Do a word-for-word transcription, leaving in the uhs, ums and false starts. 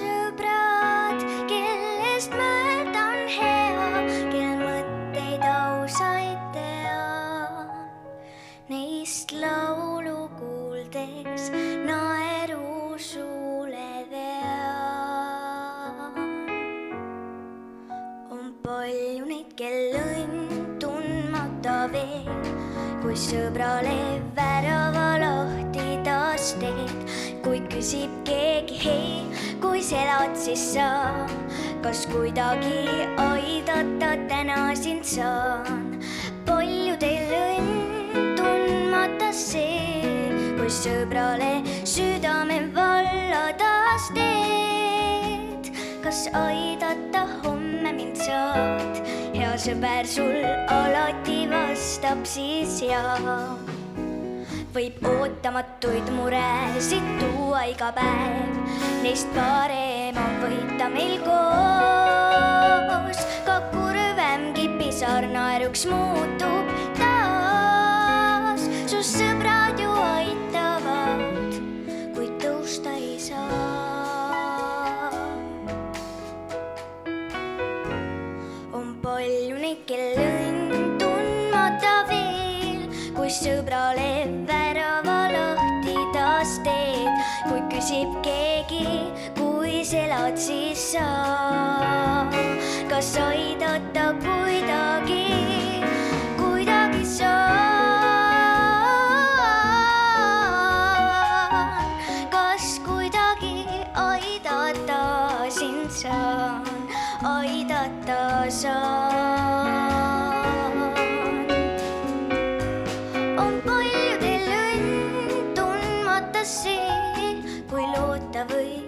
sõbrad, kellest mõeldan hea, kel mõtteid ausaid tean. Neist laulu kuuldes naeru suule vean. On palju neid, kel õnn tundmata veel, kui sõbrale värava lahti taas teed. Kui küsib keegi, hei, kui selad siis saa, kas kuidagi aidata täna sind saan. Palju teil õnn tundmata see, kui sõbrale südame valla taas teed. Kas aidata homme mind saad, hea sõber sul alati vastab siis jaa. Võib ootamatuid muresid tuua iga päev, neist parem on võita meil koos. Ka kurvemgi pisar naeruks muutub taas. Su sõbrad ju aitavad, kuid tõusta ei saa. On palju neid, kel õnn tundmata veel, kui sõbrale värava lahti taas teed. Kui küsib keegi, kui selad siis saa, kas aidata kuidagi, kuidagi saan. Kas kuidagi aidata sind saan, aidata saan. Kui loota või